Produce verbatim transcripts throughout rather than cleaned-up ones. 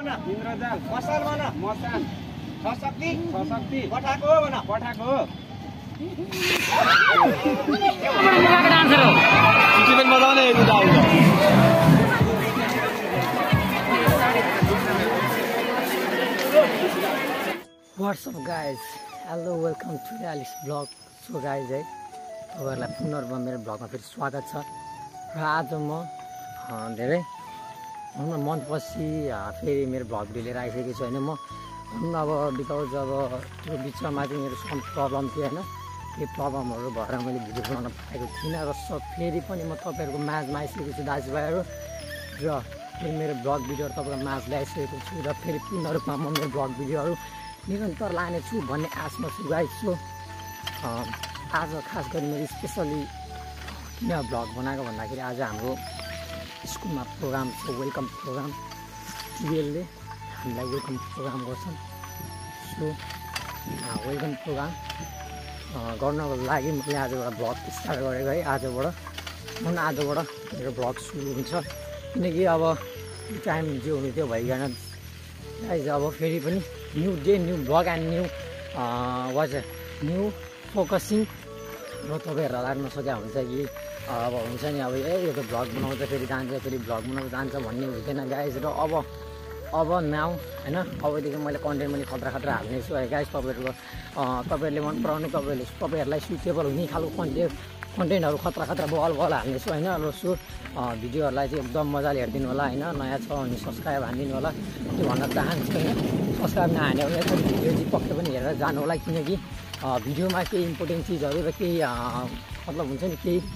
इन्द्रजाल मसाल भन मसान छशक्ति छशक्ति पठाको भन पठाको What's up guys? Hello, welcome to the Alice vlog. So guys है तपाईहरुलाई पुनर्व मेरो भ्लगमा फेरि स्वागत छ र आज म धेरै हुन मन पछि फेरि मेरो भ्लग भिडियो लिएर आइसकेको छु हैन म हुन अब बिकज अब त्यो बिचमा चाहिँ मेरो सम प्रब्लम थियो हैन त्यो प्रब्लमहरु भएर मैले भिडियो बनाउन पाएको थिइनँ र सब फेरि पनि म तपाईहरुको माझमा आइसकेको छु दाजुभाइहरु र फेरि मेरो भ्लग भिडियोहरु तपाईहरुको माझ ल्याइसकेको छु र फेरि पूर्ण रूपमा म मेरो भ्लग भिडियोहरु निरन्तर लाने छु भन्ने आशमा छु गाइस। सो आज खास गरी मैले स्पेशली किन भ्लग बनाएको भन्दाखेरि आज हाम्रो स्कुलमा प्रोग्राम छ, वेलकम प्रोग्राम टुवेल्भले हामीलाई वेलकम प्रोग्राम गर्छन्। सो वेलकम प्रोग्राम गर्नको लागि मैले आजबाट भ्लग स्टार्ट गरेको है। आजबाट मन आजबाट मेरो भ्लग सुरु हुन्छ किनकि अब टाइम जे हुनु त्यो भइकन गाइस अब फेरि पनि new day new vlog and new वाज न्यू फोकसिङ र तपाईँहरूलाई लाग्न सकिया हुन्छ कि अब हुन्छ नि अब ए यो त भ्लग बनाउँछ फेरि जान्छ फेरि भ्लग बनाउँछ जान्छ भन्ने हुँदैन गाइस। र अब अब नाउ होइन अबदेखि मैले कन्टेन्ट पनि खतरा खतरा हाल्नेछु है गाइस। तपाईँहरूको तपाईँहरूले मन पराउनु तपाईँहरूले तपाईँहरूलाई सुटेबल हुने खालको कन्टेन्ट कन्टेन्टहरू खतरा खतरा बल बल हाल्नेछु होइन। र सो भिडियोहरूलाई चाहिँ एकदम मजाले हेरिदिनु होला होइन। नयाँ छ भने सब्सक्राइब हानिदिनु होला त्यो भन्न चाहन्छु होइन। सब्सक्राइब नहाल्यो भने भिडियो चाहिँ पक्कै पनि हेरेर जानु होला किनकि भिडियोमा केही इम्पोर्टेन्ट चिजहरू र केही मतलब हुन्छ नि केही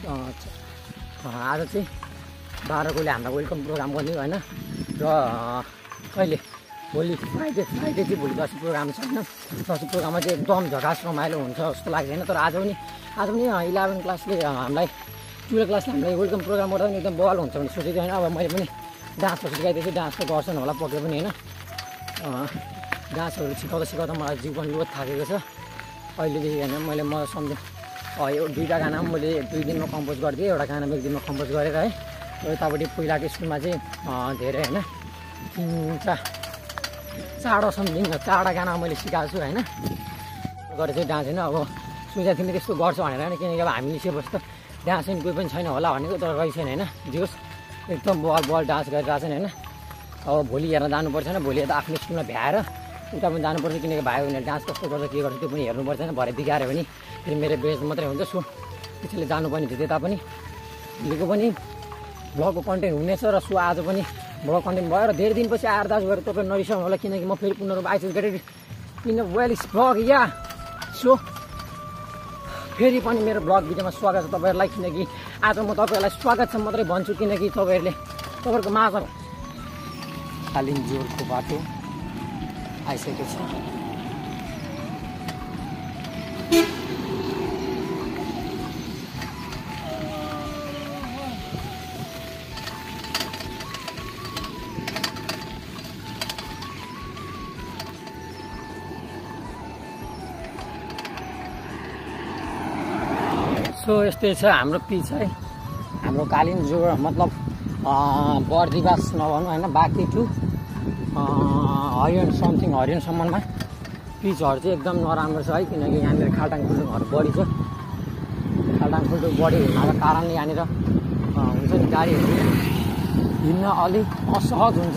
आज चाहिँ बाह्रकोले हामीलाई वेलकम प्रोग्राम गर्ने होइन। र कहिले भोलि फ्राइडे फ्राइडे चाहिँ भोलि दसैँ प्रोग्राम छ होइन। दसैँ प्रोग्राममा चाहिँ एकदम झकास रमाइलो हुन्छ जस्तो लाग्दैन। तर आज पनि आज पनि इलेभेन क्लासले हामीलाई टुवेल्भ क्लासले हामीलाई वेलकम प्रोग्राम गर्दा पनि एकदम बवाल हुन्छ भने सोचेको होइन। अब मैले पनि डान्सहरू सिकाइदिएछु, डान्स त गर्छन् होला पक्कै पनि होइन। डान्सहरू सिकाउँदा सिकाउँदा मलाई जिउ पनि लोड थाकेको छ अहिलेदेखि होइन। मैले म सम्झेँ यो दुईवटा गाना पनि मैले दुई दिनमा कम्पोज गरिदिएँ, एउटा गाना एक दिनमा कम्पोज गरेर है। र यतापट्टि पहिलाको स्कुलमा चाहिँ धेरै होइन तिन चार चारवटा समथिङ चारवटा गाना मैले सिकाएको छु होइन। गरेर चाहिँ डान्स होइन अब सोचेको थिएँ त्यस्तो गर्छ भनेर होइन किनकि अब हामीले सिकेपछि त डान्स पनि कोही पनि छैन होला भनेको तर रहेछन् होइन। जोस् एकदम बल बल डान्स गरिरहेको छन् होइन। अब भोलि हेर्न जानुपर्छ होइन, भोलि यता आफ्नो स्कुलमा भ्याएर उता पनि जानुपर्छ किनकि भाइ उनीहरूले डान्स कस्तो गर्छ के गर्छ त्यो पनि हेर्नुपर्छ होइन। भरे बिगाऱ्यो भने फेरि मेरो बेस मात्रै हुन्छ। सो त्यसैले जानुपर्ने थियो त्यता पनि भोलिको पनि भ्लगको कन्टेन्ट हुनेछ। र सो आज पनि भ्लग कन्टेन्ट भयो र धेरै दिनपछि आएर दाजु गरेर तपाईँ नरिसाउनु होला किनकि म फेरि पुनः आइसकेको गरेर इन वेल इज भ्लग या। सो फेरि पनि मेरो भ्लग भिडियोमा स्वागत छ तपाईँहरूलाई किनकि आज म तपाईँहरूलाई स्वागत छ मात्रै भन्छु किनकि तपाईँहरूले तपाईँहरूको माझ कालिम जोरको बाटो आइसकेको छ। सो यस्तै छ हाम्रो पिच है, हाम्रो कालिम जोर मतलब बर्दिवास नभनौँ होइन बाँकी टु हरियन समथिङ हरियनसम्ममा पिचहरू चाहिँ एकदम नराम्रो छ है किनकि यहाँनिर खाल्टाङ खुल्टुङहरू बढी छ। खाल्टाङ खुल्टुङ बढी हुनाको कारणले यहाँनिर हुन्छ नि गाडीहरू हिँड्न अलिक असहज हुन्छ।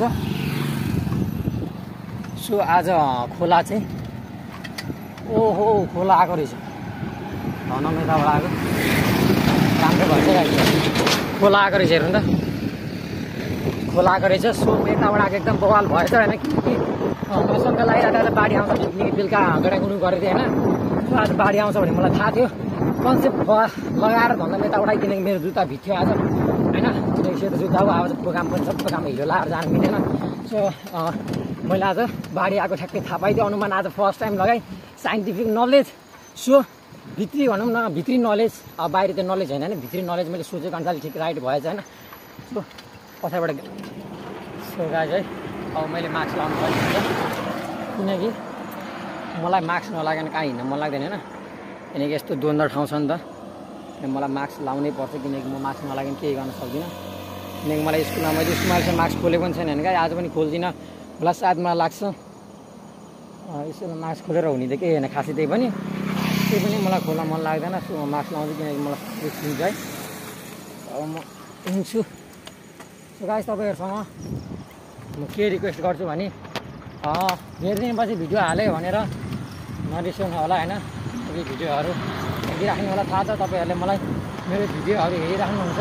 सो आज खोला चाहिँ ओहो खोला आएको रहेछ धनम यताबाट आएको राम्रो भन्छ खोला आएको रहेछ हेर्नु त खोला आएको रहेछ। सो यताबाट आएको एकदम बवाल भएछ होइन किनकि मसँग लगाइरहेको बाढी आउँछ किनकि बेलुका गडाइगुडु गरेको थिएँ होइन। सो आज बाढी आउँछ भने मलाई थाहा थियो कन्सेप्ट लगाएर भन्दा यताबाट किनकि मेरो जुत्ता भित्थ्यो आज होइन किनकि सेतो जुत्ता अब आज प्रोग्राम पनि छ प्रोग्राममा हिरो लगाएर जानु मिलेन। सो मैले आज बाढी आएको ठ्याक्कै थाहा पाइदियो अनुमान आज फर्स्ट टाइम लगाएँ साइन्टिफिक नलेज। सो भित्री भनौँ न भित्री नलेज अब बाहिर त्यो नलेज होइन नि भित्री नलेज मैले सोचेको अनुसारले ठिक राइट भएछ होइन। सो पछाडिबाट सो गाइज है अब मैले मास्क लाउनु पर्ने हुन्छ किनकि मलाई मास्क नलागेन कहाँ हिँड्न मन लाग्दैन होइन किनकि यस्तो द्वन्द्व ठाउँ छ नि त मलाई मास्क लाउनै पर्छ किनकि म मास्क नलागेन केही गर्न सक्दिनँ किनकि मलाई स्कुलमा मैले स्कुलमा चाहिँ मास्क खोलेको पनि छैन होइन क्या आज पनि खोल्दिनँ होला सायद मलाई लाग्छ यसो मास्क खोलेर हुने त केही होइन खासै त्यही पनि त्यही पनि मलाई खोल्न मन लाग्दैन सो म मास्क लाउँछु किनकि मलाई चिन्छ है अब म हिँड्छु सो गाइस तपाईँहरूसँग म के रिक्वेस्ट गर्छु भने धेरै दिनपछि भिडियो हालेँ भनेर नरिसाउनु होला होइन यो भिडियोहरू हेरिराख्नु होला थाहा छ तपाईँहरूले मलाई मेरो भिडियोहरू हेरिराख्नुहुन्छ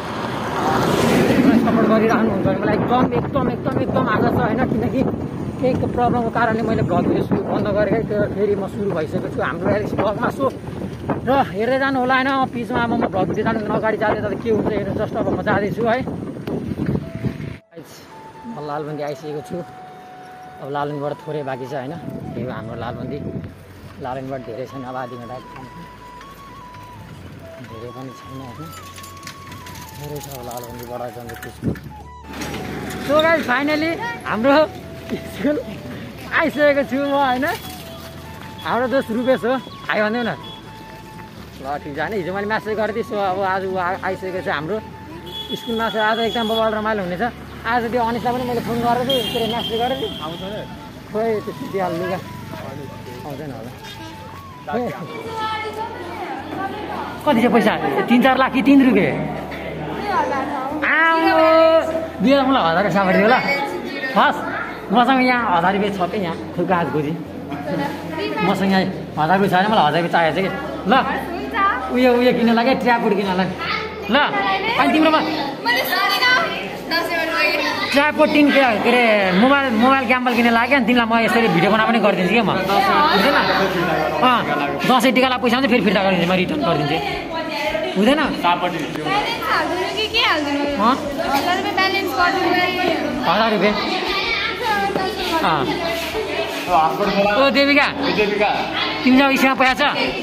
सपोर्ट गरिराख्नुहुन्छ भने मलाई एकदम एकदम एकदम एकदम आदर छ होइन किनकि केही प्रब्लमको कारणले मैले भ्लग भिडियो सुरु बन्द गरेँ त्यो फेरि म सुरु भइसकेको छु हाम्रो एलिक्स भ्लगमा सो र हेर्दै जानु होला होइन पिचमा अब म भ्लग भिडियो जानु अगाडि जाँदै त के हुन्छ हेर्नु जस्ट अब म जाँदैछु है म लालबन्दी आइसकेको छु अब लालबन्दीबाट थोरै बाँकी छ होइन त्यही हो हाम्रो लालबन्दी लालबन्दीबाट धेरै छैन अब आधी घन्टा धेरै पनि छैन होइन धेरै छ अब लालबन्दीबाट जाँदै त्यसको सो गाइस फाइनली हाम्रो स्कुल आइसकेको छु म होइन हाम्रो दोस्त रुपेश हो आयो भन्दै न ल ठिक छ होइन हिजो मैले म्यासेज गरेको थिएँ सो अब आज ऊ आइसकेको छ हाम्रो स्कुलमा छ आज एकदम बबाल रमाइलो हुनेछ आज त्यो अनिसलाई पनि मैले फोन गरेको थिएँ के अरे म्यासेज गरेको थिएँ आउँछ खोइ त्यो सिद्धिहाल्नु लुगा आउँदैन होला कति छ पैसा तिन चार लाख कि तिन रुपियाँ आउनु दुई हजार मलाई हजार सामग्री होला हस् मसँग यहाँ हजार रुपियाँ छ कि यहाँ खुर्का हात खोजी मसँग यहाँ हजार रुपियाँ छ भने मलाई हजार रुपियाँ चाहिएको छ कि ल उयो उयो किन्न लाग्यो ट्र्याकपुट किन्न लाग्यो ल अनि तिम्रोमा ट्र्याकपुट टिन के अरे मोबाइल मोबाइल क्याम्बल किन्न लाग्यो अनि तिमीलाई म यसरी भिडियो बना पनि गरिदिन्छु क्या म हुँदैन अँ दसैँ टिकालाई पैसा चाहिँ फेरि फिर्ता गरिदिन्छु म रिटर्न गरिदिन्छु हुँदैन हजार रुपियाँ ओ देविका तिमीसँग इस्यामा पैसा छ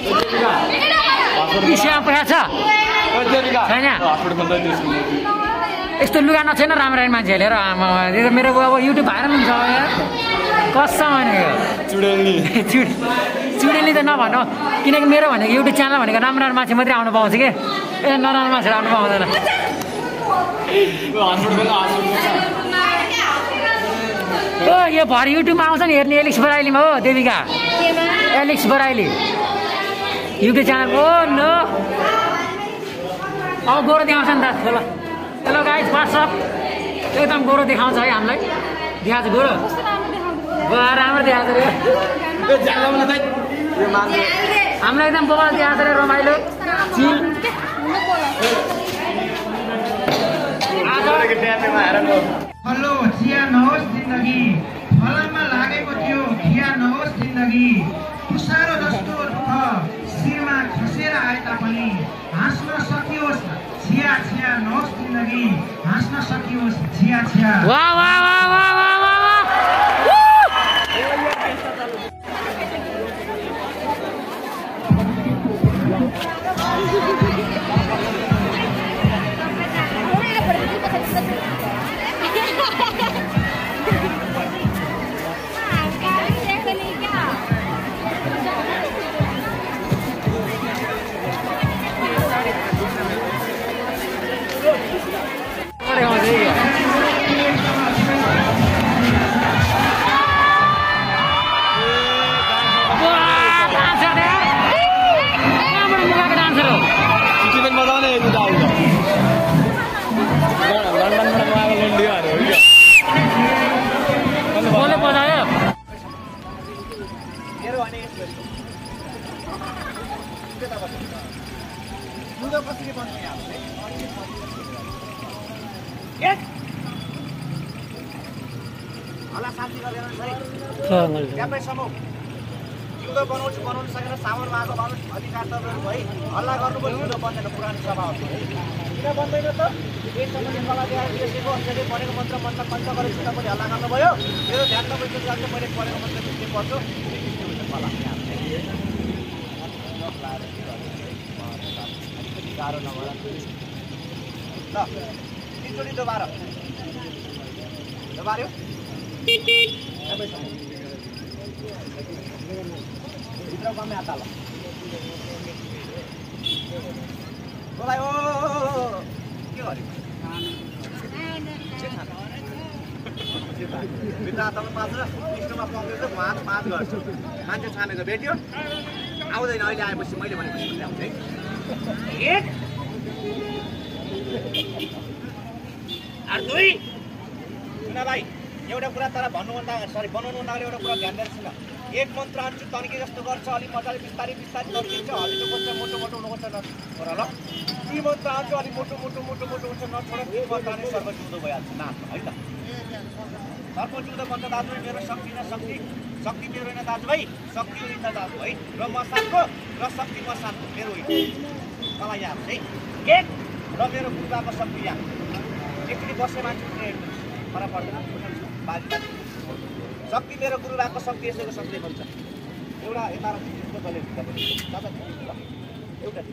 इस्यामा पैसा छ छैन यस्तो लुगा नछेन राम्रो राम्रो मान्छे हेरेर आमा मेरो अब युट्युब भाइरल हुन्छ कसम होइन यो चुडेली चुडेली त नभन किनकि मेरो भनेको युट्युब च्यानल भनेको राम्रो राम्रो मान्छे मात्रै आउनु पाउँछ कि ए नराम्रो मान्छेहरू आउनु पाउँदैन ओ यो भरे युट्युबमा आउँछ नि हेर्ने एलिक्स बराइलीमा हो Devika Alex Baraili YouTube channel हो नो अब गोरो देखाउँछ नि त ल हेलो गाइज वाट्सअप एकदम गोरो देखाउँछ है हामीलाई देखाएको छ गोरो राम्रो देखाएको छ हामीलाई एकदम बबाल देखाएको छ रमाइलो चिल हेलो चिया नहोस् जिन्दगी फलाममा लागेको थियो खिया नहोस् जिन्दगी तुसारो जस्तो दुःख शिरमा खसेर आए तापनि हाँस्न सकियोस् छिया छिया नहोस् जिन्दगी हाँस्न सकियोस् छिया छिया वाह वाह वाह वाह वाह वाह जुदो बनाउँछु बनाउनु सकेर सामान मागो बनाउनु अधिकार तपाईँहरू है हल्ला गर्नुभयो जुदो बन्दैन पुरानो सभा हो किन बन्दैन त यही समयले कला देखाएको अनुसारले पढेको मन्त्र मन्त्र मन्त्र गरेपछि तपाईँले हल्ला गर्नुभयो मेरो ध्यान तपाईँको जान्छ मैले पढेको मन्त्र के पढ्छु कला गाह्रो नभएर ल तिनचोटि दोबारा दोबाऱ्यो भित्र कमै हात हाल बोलाइ ओ के गर्यो जित्दा वृद्धाश्रम पाँच र स्टोमा पक्रेर उहाँ पाँच गर्छु मान्छे छानेर भेट्यो आउँदैन अहिले आएपछि मैले भनेपछि आउँछ है एक दुई सुन भाइ एउटा कुरा तर भन्नुभन्दा सरी बनाउनुभन्दा अगाडि एउटा कुरा ध्यान दिएर सुन एक मन्त्र अन्चु तन्के जस्तो गर्छ अलिक मजाले बिस्तारै बिस्तारै तर्किन्छ हल्लिनु पर्छ मोटो मोटो हुनुपर्छ नछोड ल ती मन्त्र अन्चु अलिक मोटो मोटो मोटो मोटो हुन्छ नछोड ती मन्त्र नै सर्वजिउँदो भइहाल्छ नाच्नु है त सर्वजिउँदो भन्छ दाजुभाइ मेरो शक्ति न शक्ति शक्ति मेरो होइन दाजुभाइ शक्ति होइन दाजु है र म साथको र शक्ति म साथको मेरो होइन मलाई याद है एक र मेरो बुढाको शक्ति याद एकचोटि बसे मान्छे फरक पर्दैन बाजी शक्ति मेरो गुरुबाको शक्ति यसैको शक्ति भन्छ एउटा यता एउटा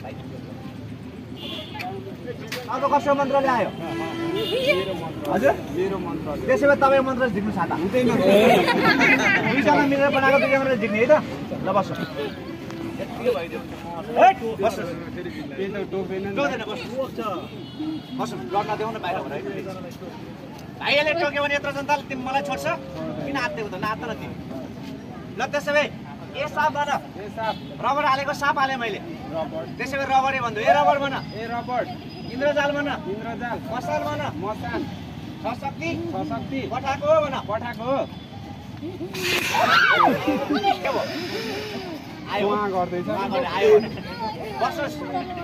अब कसको मन्त्र ल्यायो हजुर मेरो मन्त्र त्यसो भए तपाईँको मन्त्र झिक्नु साता हुँदैन दुईजना मिलेर बनाएको दुईजना झिक्ने है त ल बस लड्न देऊ न बाहिर भाइले टोक्यो भने यत्रो जनताले तिमी मलाई छोड्छ किन हात्दिएको त नाच्न न तिमी ल त्यसो भए ए साप भन रबर हालेको साप हालेँ मैले त्यसो भए रबरै भन्छु ए रबर भन ए रबर इन्द्रजाल भन इन्द्रजाल मसाल भन मसाल सशक्ति सशक्ति पठाको भन पठाको के भयो आयो उहाँ गर्दैछ आयो बसोस्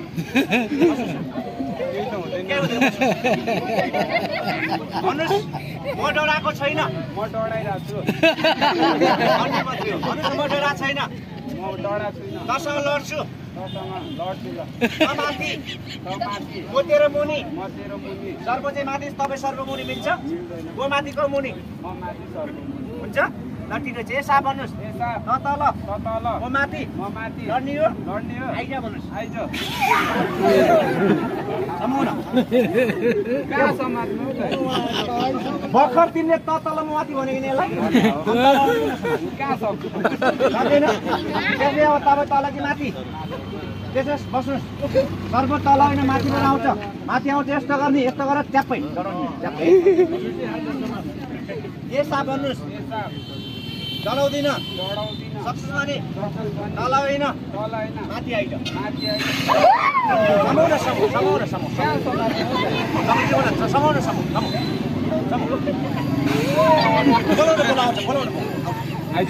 भन्नुहोस् म डराएको छैन म डराइरहेको छु भन्नुहोस् म डरा छैन म डरा छुइनँ तसँग लड्छु तसँग लड्छु ल माथि म तेरो मुनि म तेरो मुनि सर्व चाहिँ माथि तपाईँ सर्वमुनि मिल्छ म माथिको मुनि म माथि सर्वमुनि हुन्छ ल ठिक छ ए साप भन्नुहोस् ए साप त तल त तल म माथि म माथि लड्ने हो लड्ने हो आइज भन्नुहोस् आइज समाउन कहाँ समात्नु भर्खर तिमीले त तल म माथि भनेको नि यसलाई कहाँ सक्छ सक्दैन त्यसले अब तपाईँ तल कि माथि त्यसो बस्नुहोस् सर्व तल होइन माथिबाट आउँछ माथि आउँछ यस्तो गर्ने यस्तो गरेर च्याप्पै च्याप्पै ए साप भन्नुहोस् चलाउँदिन सक्छु भने तल होइन माथि आइज समाउन समाउ समाउन समाउ समाउन समाउ बोलाउन बोलाउँछ बोलाउन आइज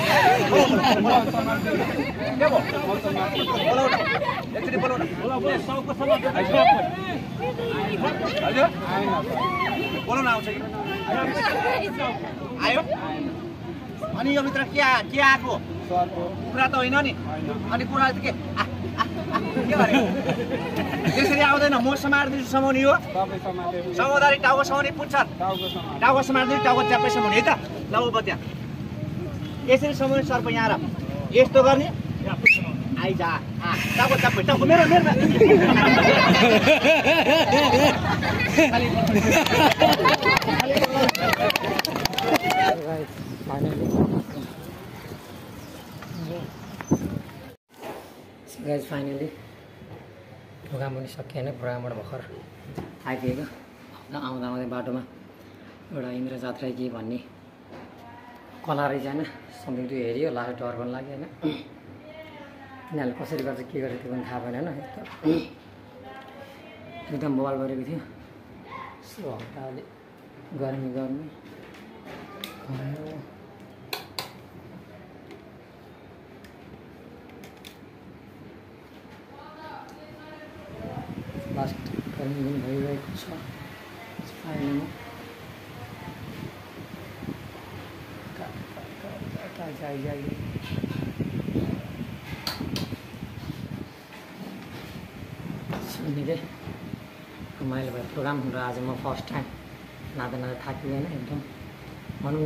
के भयो बोलाउन एकचोटि बोलाउन हजुर बोलाउन आउँछ कि आयो अनि यो भित्र के के आएको कुरा त होइन नि अनि कुरा त के के गरे त्यसरी आउँदैन म समार्दिन्छु समाउने हो समाउँदाखेरि टाउको समाउने पुच्छन् टाउको समार्दिन्छु टाउको च्याप्पै समाउने है त ल उभ त्यहाँ यसरी समाउने सर्प यहाँ र यस्तो गर्ने आइज टाउको च्याप्पै टाउको मेरो मेरो गाइज फाइनली प्रोग्राम पनि सकिएन प्रोग्रामबाट भर्खर आइपुगेको आउँदा आउँदै बाटोमा एउटा इन्द्र जात्रा के भन्ने कला रहेछ होइन समथिङ टु हेऱ्यो लास्ट डर पनि लाग्यो होइन तिनीहरूले कसरी गर्छ के गर्छ त्यो पनि थाहा भएन होइन एकदम बवाल गरेको थियो सो हल्का अलि गर्मी गर्मी लास्ट गर्मी पनि भइरहेको छ फाइनलमा निकै रमाइलो भयो प्रोग्राम र आज म फर्स्ट टाइम नाच्दा नाच्दा थाकिँदैन एकदम भनौँ न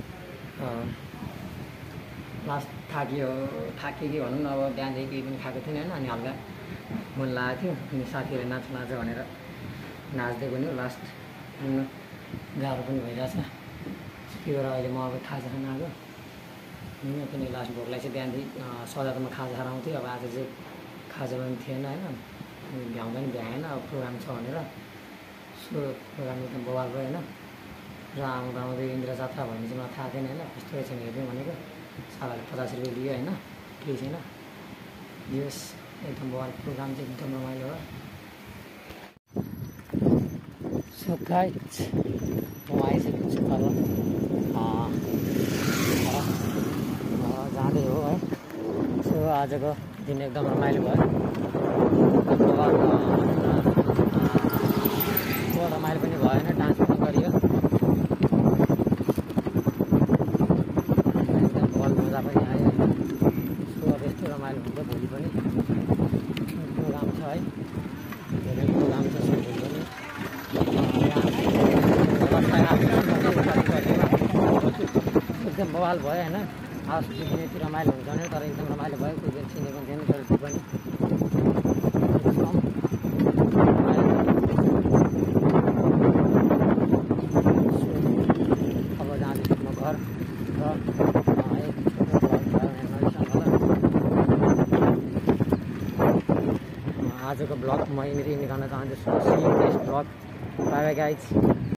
लास्ट थाकियो थाक्यो कि भनौँ न अब बिहानदेखि केही पनि खाएको थिएन होइन अनि हल्का मन लागेको थियो अनि साथीहरूले नाच नाच भनेर नाच्दै पनि लास्ट गाह्रो पनि भइरहेछ त्यही भएर अहिले म अब खाजा खान आएको पनि लास्ट भोकलाई चाहिँ बिहानदेखि सदा त म खाजा खाएर आउँथेँ अब आज चाहिँ खाजा पनि थिएन होइन भ्याउँदा पनि भ्याएन अब प्रोग्राम छ भनेर सो प्रोग्राम एकदम बवाल भयो होइन र आउँदा आउँदै इन्द्र जात्रा भन्ने चाहिँ मलाई थाहा थिएन होइन कस्तो रहेछ हेर्ने भनेको सालाले पचास रुपियाँ लियो होइन केही छैन यस एकदम बवाल प्रोग्राम चाहिँ एकदम रमाइलो हो सो गाइस म आइसकेको छु तल जाँदै हो है सो आजको दिन एकदम रमाइलो भयो एकदम बवाल रमाइलो पनि भयो होइन डान्स पनि गरियो एकदम बल मजा पनि आयो होइन सो अब यस्तो रमाइलो हुन्छ भोलि पनि प्रोग्राम छ है धेरै प्रोग्राम छ सो भोलि पनि एकदम बवाल भयो होइन हाउस देखिने यति रमाइलो हुन्छ भने तर एकदम रमाइलो भयो कोही बेला चिनेको थिएन तर त्यो पनि अब जाँदैछु म घर र आजको ब्लग म यहीँनिर इन्ड गर्न चाहन्छु see you next vlog bye bye guys